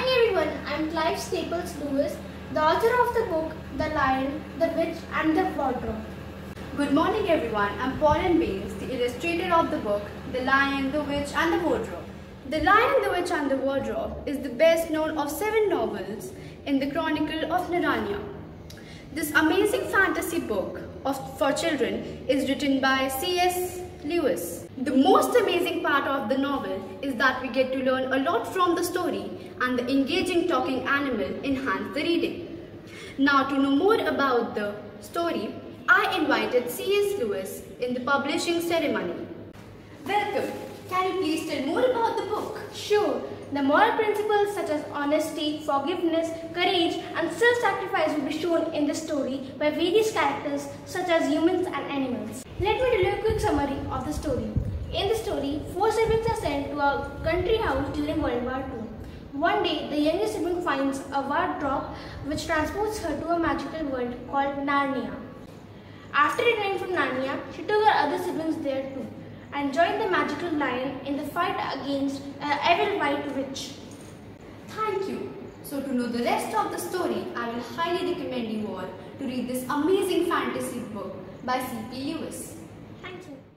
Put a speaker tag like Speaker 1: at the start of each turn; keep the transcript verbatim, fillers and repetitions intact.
Speaker 1: everyone, I am Clive Staples Lewis, the author of the book The Lion, the Witch and the Wardrobe.
Speaker 2: Good morning everyone, I am Pauline Baines, the illustrator of the book The Lion, the Witch and the Wardrobe. The Lion, the Witch and the Wardrobe is the best known of seven novels in the Chronicle of Narnia. This amazing fantasy book of, for children is written by C S Lewis. The most amazing part of the novel is that we get to learn a lot from the story, and the engaging talking animal enhance the reading. Now, to know more about the story, I invited C S Lewis in the publishing ceremony. Welcome. Can you please tell more about the book?
Speaker 1: Sure. The moral principles such as honesty, forgiveness, courage and self-sacrifice will be shown in the story by various characters such as humans and animals. Let me tell you a quick summary of the story. In the story, four siblings are sent to a country house during World War Two. One day, the youngest sibling finds a wardrobe which transports her to a magical world called Narnia. After returning from Narnia, she took her other siblings there too and joined the magical lion in the fight against an evil white witch.
Speaker 2: Thank you. So to know the rest of the story, I will highly recommend you all to read this amazing fantasy book by C P Lewis.
Speaker 1: Thank you.